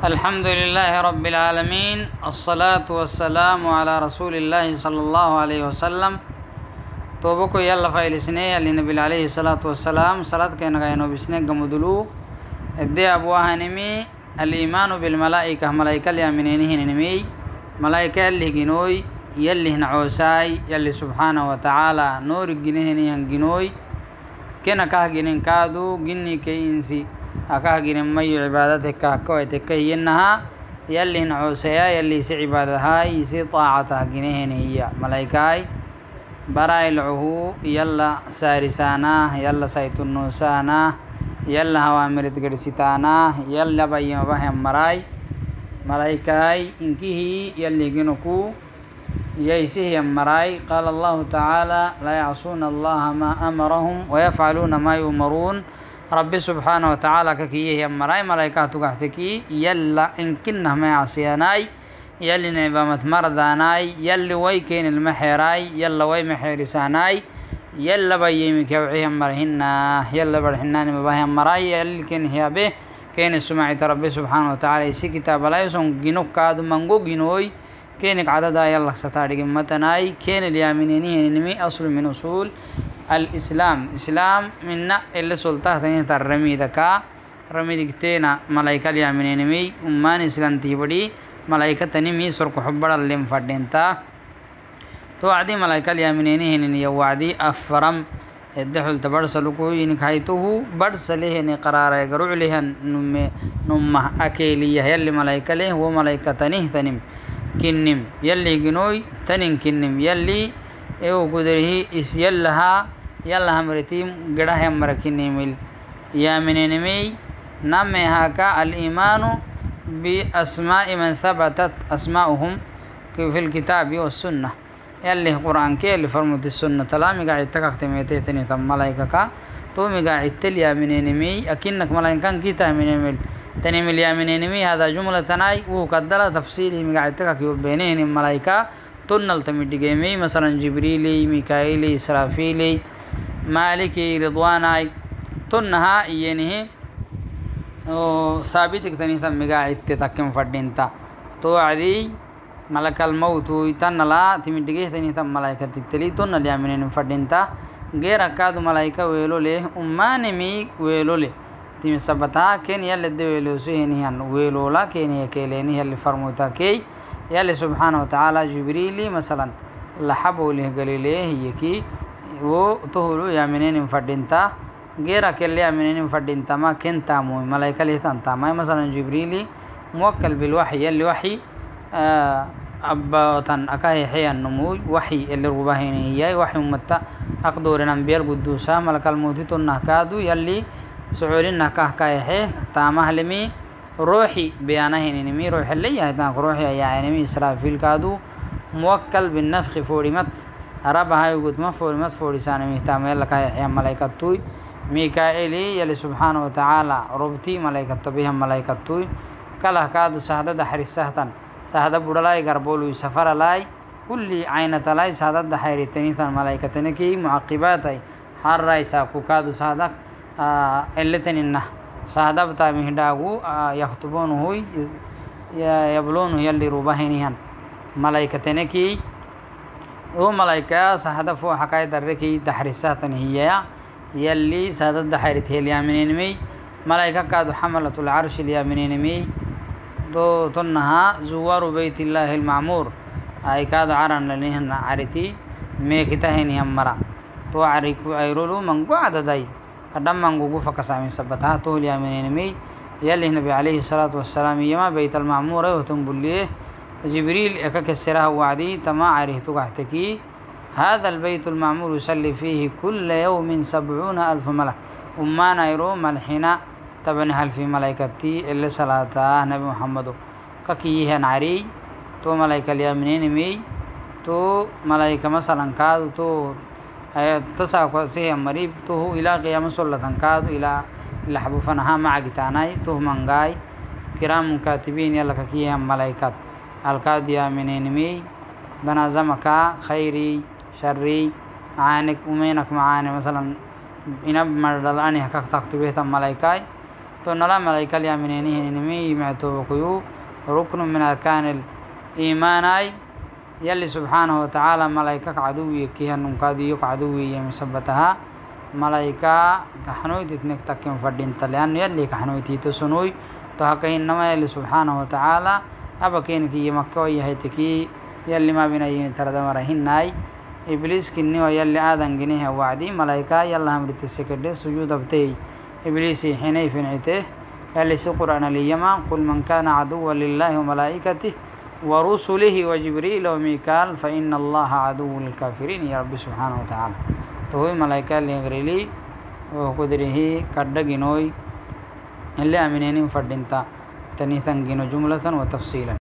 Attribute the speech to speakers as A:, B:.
A: الحمد لله رب العالمين، الصلاة والسلام على رسول الله صلى الله عليه وسلم. توبكو يلا فايل سنة لنبي عليه الصلاة والسلام صلاة كأنه كأنه بسنة جمدلو الدي أبوها نمي الإيمان بالملائكة ملائكة اللي أمنينه نمي ملائكة اللي جنوي يلي نعوساي يلي سبحانه وتعالى نور جنيه جنوي كنا كه جنين كادو جني كينسي أكاه جنين مي عبادتك كويتك ينها يلي نعوسيا يلي سي عبادها يسي طاعتها جنيه هي ملائكاي براي العهو يلا سارسانا يلا سيتنوسانا يلا هوامر تقرسيتانا يلا بيما بهم مراي ملائكاي إنكي يلي جنكو ييسيه مراي. قال الله تعالى لا يعصون الله ما أمرهم ويفعلون ما يؤمرون. رب سبحانه وتعالى ككيه مراي ملائكة تحتكي يلا إن كنا ما يعصيناي يلي نعبامة مرداناي يلي ويكين المحيراي يلا وي محيرساناي يلا بيمي كوعيهم مرهنا يلا برحناني مباهم مراي يلي كين هي به كين السماعة رب سبحانه وتعالى يسي كتاب لا يسون جنوك كادو منغو جنوي كينك عدد يلا ستاري متناي كين اليامينيني نمي أصل من أصول الإسلام. إسلام منا اللي سلطة تاني ترمي دكا رمي دكتينا ملايكة اليامينين مي أمان إسلام تيبدي ملايكة تاني مي سرق حبر اللي مفردينتا تو عدي ملايكة اليامينين هني وعدي أفرم الدحول تبرسلكو إنك هيتوه برسله إن قرار يقرع له نم أكيلية يلي ملايكة له هو ملايكة تاني كنم يلي جنوي تنين كنم يلي ايو قدره اس يلها يلها مرتيم قدها مركنيمل يا منينمي نمي هاكا الإيمان بأسماء من ثبتت أسماؤهم في الكتاب والسنة يلي قرآن كي اللي فرمت السنة تلامي قاعد تكاكتميتي تني تم ملايكا تومي قاعد تل يا منينمي أكنك ملايكان كيتا منيمل تنمي يا منينمي هذا جملة تناي وقدر تفصيلي قاعد تكاك بينين الملايكة تنل تمدقيمي مثلا جبريلي ميكائيلي إسرافيلي مالكي رضواناي تنها ينهي ثابتك تني ثم قاعد تتكم فردينتا تو عدي ملك الموت تنلا تمدقيه تني ثم ملائكة تتلي تنل يامنين فردينتا غير أكاد ملائكة ويلو له أمان مي ويلو له تم سبتها كين يلد ويلو سهنيان ويلو لا كين يكيليني يلي فرموتا كي يلي سبحانه وتعالى جبريلي مثلا لحبه له قليله يكي وطهلو يا منين فردينتا غيرك اللي يا منين فردينتا ما كنتا مو ملائكة ليه تنتا ما مثلا جبريلي موكل بالوحي يلي وحي أبا أكاهي حيا النمو وحي اللي رباهيني هي وحي ممتا أقدور الأنبياء القدوسة ملك الموت تنهكادو يلي سعورين نكاه كايحي تامه لمي روحي بيانه نمي روح اللي يهتاك روحي يا نمي إسرافيل كادو موكل بالنفخ فورمت ربها يقول ما فورمت فورسان مهتام يلا كايحيا ملائكة توي ميكائيلي يلي سبحانه وتعالى ربتي ملائكة تبيها ملائكة توي كله كادو سهدة دحري سهتن سهدة بدلاي غربولو سفر لاي كل عينة لاي سهدة دحري تنيثن ملائكة تنكي معقباتي حر رايسا كادو سهدة اللي تنينه سهدة بتاع مهداغو يخطبون هوي يبلون يلي روباهينيهن ملائكة تنكي هو ملائكة سهدة فو حكاية دركي دحرسات هي يلي سهدة دحرت هي اليامنينمي ملائكة كادو حملة العرش اليامنينمي دو تنها زوار بيت الله المعمور اي كادو عرن لنهن عرتي ميكتهنهم مرا تو عريكو ايرولو منقو عدداي قدام منغو فكسامي سبتها طول يا منينمي يلي النبي عليه الصلاة والسلام يما بيت المعمور وتنبليه جبريل اكك السراه وعدي تما عريه تقحتكي هذا البيت المعمور يصلي فيه كل يوم 70,000 ملك وما نيرو ملحنا تبنها في ملائكتي اللي صلاة نبي محمد ككيه نعري تو ملائكة اليمنينمي تو ملائكة مثلا كادو تو تساق سيه مريب تو إلى قيام سلة كادو إلى لحبو فنها مع جتاناي تو منجاي كرام كاتبين يلا ككيه ملائكة الكاد يا منينمي بنازمك خيري شري عانك ومينك معاني مثلا إنب مردلاني هكاك تكتبه تم ملائكاي تو نلا ملائكة اليامنينه نمي معتوب كيو ركن من أركان الإيمان أي يلي سبحانه وتعالى ملائكة عدوية كيها نمكاديوك عدوية مسبتها ملائكة كحنوي تتنك تكيم فردين تليان يلي كحنوي تيتسنوي تو هكا إنما يلي سبحانه وتعالى أبكين كي مكة يهيتكي يلي ما بين أيين تردم رهناي إبليس كني ويلي آدم جنيه وعدي ملائكة يلا هم رتسكده سجود بتي إبليس حيني فنعته يلي سقرأنا اليما قل من كان عدوا لله وملائكته ورسله وجبريل وميكال فإن الله عدو للكافرين يا رب سبحانه وتعالى تو ملائكة اللي غريلي وقدره كدغينوي اللي أمنين فردينتا تنيثن جنو جملة وتفصيلا